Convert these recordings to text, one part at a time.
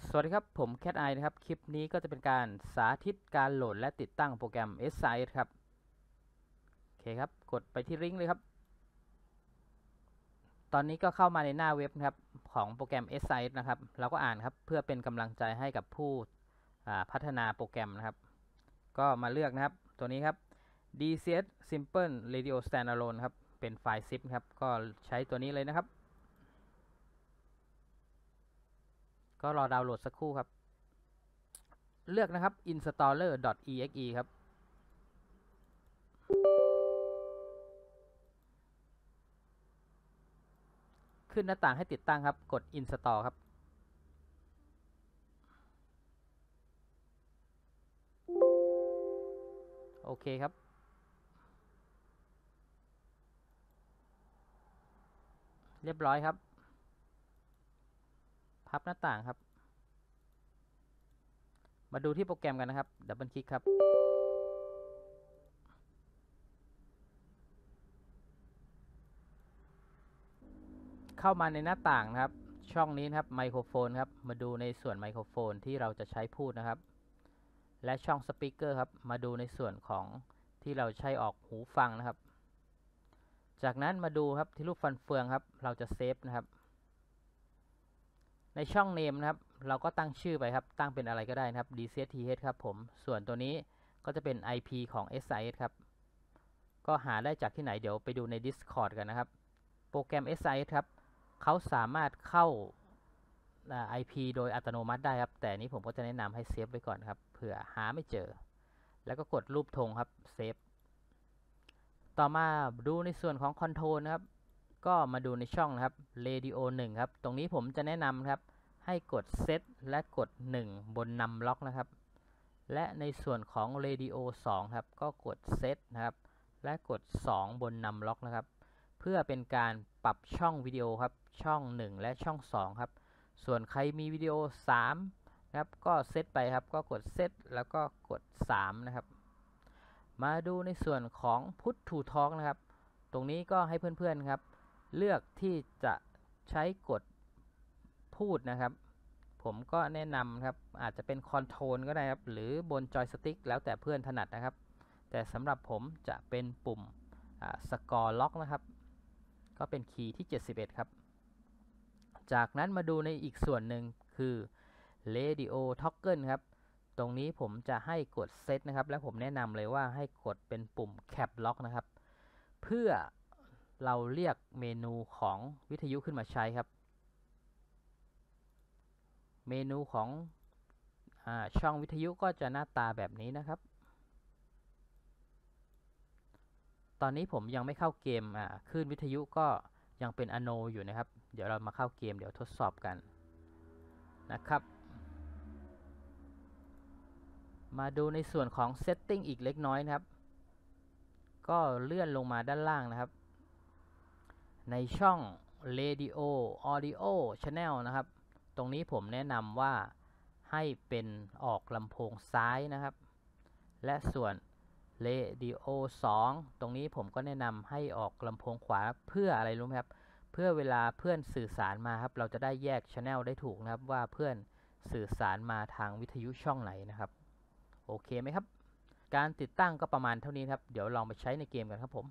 สวัสดีครับผมแคทไอนะครับคลิปนี้ก็จะเป็นการสาธิตการโหลดและติดตั้งโปรแกรม SSIS ครับโอเคครับกดไปที่ลิงก์เลยครับตอนนี้ก็เข้ามาในหน้าเว็บนะครับของโปรแกรม SSIS นะครับเราก็อ่านครับเพื่อเป็นกำลังใจให้กับผู้พัฒนาโปรแกรมนะครับก็มาเลือกนะครับตัวนี้ครับ DCS Simple Radio Standalone ครับเป็นไฟล์ zip ครับก็ใช้ตัวนี้เลยนะครับก็รอดาวน์โหลดสักครู่ครับเลือกนะครับ installer.exe ครับขึ้นหน้าต่างให้ติดตั้งครับกด install ครับโอเคครับเรียบร้อยครับพับหน้าต่างครับมาดูที่โปรแกรมกันนะครับดับเบิลคลิกครับเข้ามาในหน้าต่างนะครับช่องนี้นะครับไมโครโฟนครับมาดูในส่วนไมโครโฟนที่เราจะใช้พูดนะครับและช่องสปีกเกอร์ครับมาดูในส่วนของที่เราใช้ออกหูฟังนะครับจากนั้นมาดูครับที่รูปฟันเฟืองครับเราจะเซฟนะครับในช่องเนมนะครับเราก็ตั้งชื่อไปครับตั้งเป็นอะไรก็ได้นะครับ DCSTH ครับผมส่วนตัวนี้ก็จะเป็น IP ของ SSIS ครับก็หาได้จากที่ไหนเดี๋ยวไปดูใน Discord กันนะครับโปรแกรม SSIS ครับเขาสามารถเข้า IP โดยอัตโนมัติได้ครับแต่นี้ผมก็จะแนะนำให้เซฟไว้ก่อนครับเผื่อหาไม่เจอแล้วก็กดรูปธงครับเซฟต่อมาดูในส่วนของคอนโทรลนะครับก็มาดูในช่องนะครับ Radio 1ครับตรงนี้ผมจะแนะนำครับให้กด Set และกด1บนนำล็อกนะครับและในส่วนของ Radio 2ครับก็กด Set นะครับและกด2บนนำล็อกนะครับเพื่อเป็นการปรับช่องวิดีโอครับช่อง1และช่อง2ครับส่วนใครมีวิดีโอ3นะครับก็เซตไปครับก็กดเซตแล้วก็กด3นะครับมาดูในส่วนของ Put to Talk นะครับตรงนี้ก็ให้เพื่อนๆครับเลือกที่จะใช้กดพูดนะครับผมก็แนะนำครับอาจจะเป็นคอนโทรลก็ได้ครับหรือบนจอยสติ๊กแล้วแต่เพื่อนถนัดนะครับแต่สำหรับผมจะเป็นปุ่มสกอร์ล็อกนะครับก็เป็นคีย์ที่71ครับจากนั้นมาดูในอีกส่วนหนึ่งคือ Radio Toggle ครับตรงนี้ผมจะให้กดเซตนะครับและผมแนะนำเลยว่าให้กดเป็นปุ่ม Cap Lock นะครับเพื่อเราเรียกเมนูของวิทยุขึ้นมาใช้ครับเมนูของช่องวิทยุก็จะหน้าตาแบบนี้นะครับตอนนี้ผมยังไม่เข้าเกมคลื่นวิทยุก็ยังเป็นอโนอยู่นะครับเดี๋ยวเรามาเข้าเกมเดี๋ยวทดสอบกันนะครับมาดูในส่วนของ Setting อีกเล็กน้อยนะครับก็เลื่อนลงมาด้านล่างนะครับในช่อง Radio Audio Channel นะครับตรงนี้ผมแนะนำว่าให้เป็นออกลำโพงซ้ายนะครับและส่วน Radio 2ตรงนี้ผมก็แนะนำให้ออกลำโพงขวาเพื่ออะไรรู้ไหมครับเพื่อเวลาเพื่อนสื่อสารมาครับเราจะได้แยก Channel ได้ถูกนะครับว่าเพื่อนสื่อสารมาทางวิทยุช่องไหนนะครับโอเคไหมครับการติดตั้งก็ประมาณเท่านี้ครับเดี๋ยวลองไปใช้ในเกมกันครับผม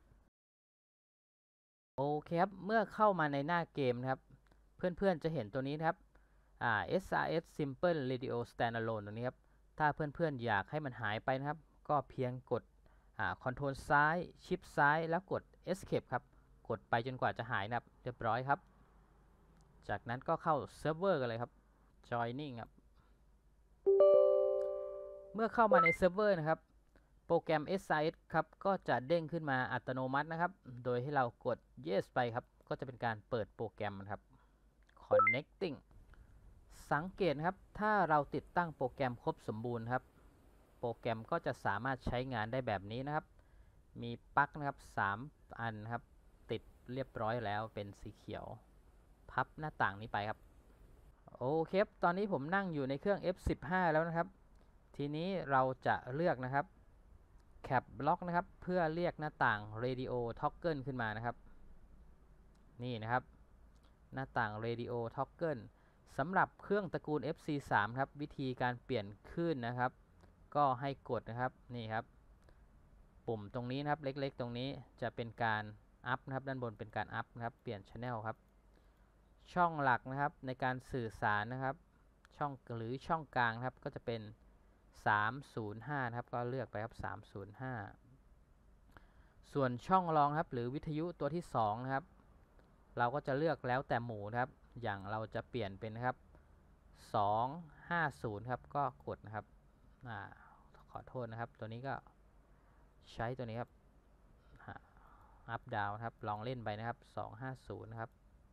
โอเคครับเมื่อเข้ามาในหน้าเกมนะครับเพื่อนๆจะเห็นตัวนี้นะครับSRS Simple Radio Standalone ตรงนี้ครับถ้าเพื่อนๆอยากให้มันหายไปนะครับก็เพียงกดคอนโทรลซ้ายชิปซ้ายแล้วกด Escape ครับกดไปจนกว่าจะหายนะครับเรียบร้อยครับจากนั้นก็เข้าเซิร์ฟเวอร์กันเลยครับ Joining ครับเมื่อเข้ามาในเซิร์ฟเวอร์นะครับโปรแกรม SSIS ครับก็จะเด้งขึ้นมาอัตโนมัตินะครับโดยให้เรากด Yes ไปครับก็จะเป็นการเปิดโปรแกรมนะครับ Connecting สังเกตนะครับถ้าเราติดตั้งโปรแกรมครบสมบูรณ์ครับโปรแกรมก็จะสามารถใช้งานได้แบบนี้นะครับมีปลั๊กนะครับ3อันครับติดเรียบร้อยแล้วเป็นสีเขียวพับหน้าต่างนี้ไปครับโอเคตอนนี้ผมนั่งอยู่ในเครื่อง F15 แล้วนะครับทีนี้เราจะเลือกนะครับ Cap Lock นะครับเพื่อเรียกหน้าต่าง Radio Toggle ขึ้นมานะครับนี่นะครับหน้าต่าง Radio Toggle สำหรับเครื่องตระกูล FC3 ครับวิธีการเปลี่ยนคลื่นนะครับก็ให้กดนะครับนี่ครับปุ่มตรงนี้นะครับเล็กๆตรงนี้จะเป็นการอัพนะครับด้านบนเป็นการอัพนะครับเปลี่ยน Channel ครับช่องหลักนะครับในการสื่อสารนะครับช่องหรือช่องกลางครับก็จะเป็น305นะครับก็เลือกไปครับ305ส่วนช่องรองครับหรือวิทยุตัวที่2นะครับเราก็จะเลือกแล้วแต่หมู่นะครับอย่างเราจะเปลี่ยนเป็นนะครับ250ครับก็กดนะครับขอโทษนะครับตัวนี้ก็ใช้ตัวนี้ครับอัพดาวครับลองเล่นไปนะครับ250นะครับ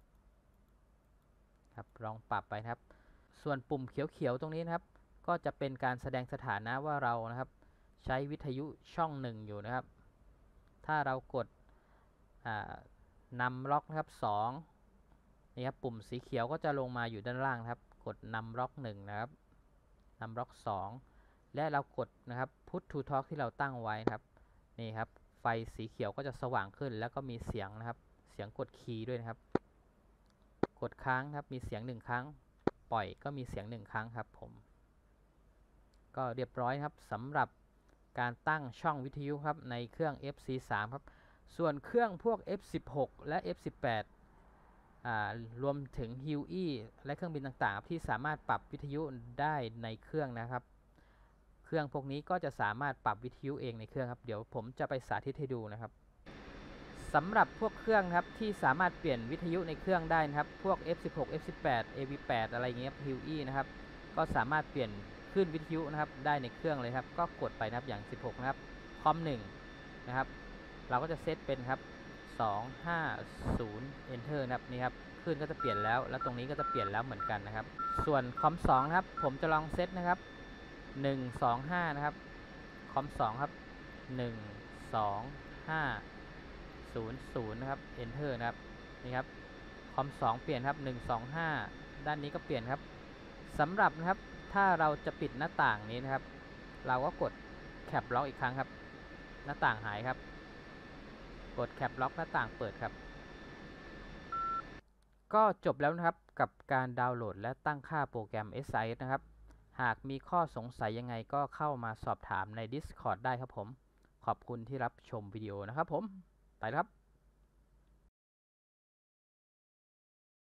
ลองปรับไปนะครับส่วนปุ่มเขียวๆตรงนี้นะครับก็จะเป็นการแสดงสถานะว่าเรานะครับใช้วิทยุช่อง1อยู่นะครับถ้าเรากดนำล็อกนะครับ2นี่ครับปุ่มสีเขียวก็จะลงมาอยู่ด้านล่างนะครับกดนำล็อก1นะครับนำล็อก2และเรากดนะครับ Put to Talk ที่เราตั้งไว้ครับนี่ครับไฟสีเขียวก็จะสว่างขึ้นแล้วก็มีเสียงนะครับเสียงกดคีย์ด้วยนะครับกดค้างครับมีเสียง1ครั้งปล่อยก็มีเสียง1ครั้งครับผมก็เรียบร้อยครับสำหรับการตั้งช่องวิทยุครับในเครื่อง FC3 ครับส่วนเครื่องพวก F16 และ F18 รวมถึง Huey และเครื่องบินต่างๆที่สามารถปรับวิทยุได้ในเครื่องนะครับเครื่องพวกนี้ก็จะสามารถปรับวิทยุเองในเครื่องครับเดี๋ยวผมจะไปสาธิตให้ดูนะครับสำหรับพวกเครื่องครับที่สามารถเปลี่ยนวิทยุในเครื่องได้นะครับพวก F16 F18 AV8 อะไรเงี้ย Huey นะครับก็สามารถเปลี่ยนคลื่นวิทยุนะครับได้ในเครื่องเลยครับก็กดไปนะครับอย่าง16นะครับคอม1นะครับเราก็จะเซตเป็นครับ250 Enter นะครับนี่ครับคลื่นก็จะเปลี่ยนแล้วแล้วตรงนี้ก็จะเปลี่ยนแล้วเหมือนกันนะครับส่วนคอม2นะครับผมจะลองเซตนะครับ125นะครับคอม2ครับ12500นะครับ Enter นะครับนี่ครับคอม2เปลี่ยนครับ125ด้านนี้ก็เปลี่ยนครับสำหรับนะครับถ้าเราจะปิดหน้าต่างนี้นะครับเราก็กดแคปล็อกอีกครั้งครับหน้าต่างหายครับกดแคปล็อกหน้าต่างเปิดครับก็จบแล้วนะครับกับการดาวน์โหลดและตั้งค่าโปรแกรม SIS นะครับหากมีข้อสงสัยยังไงก็เข้ามาสอบถามใน Discord ได้ครับผมขอบคุณที่รับชมวิดีโอนะครับผมไปครับ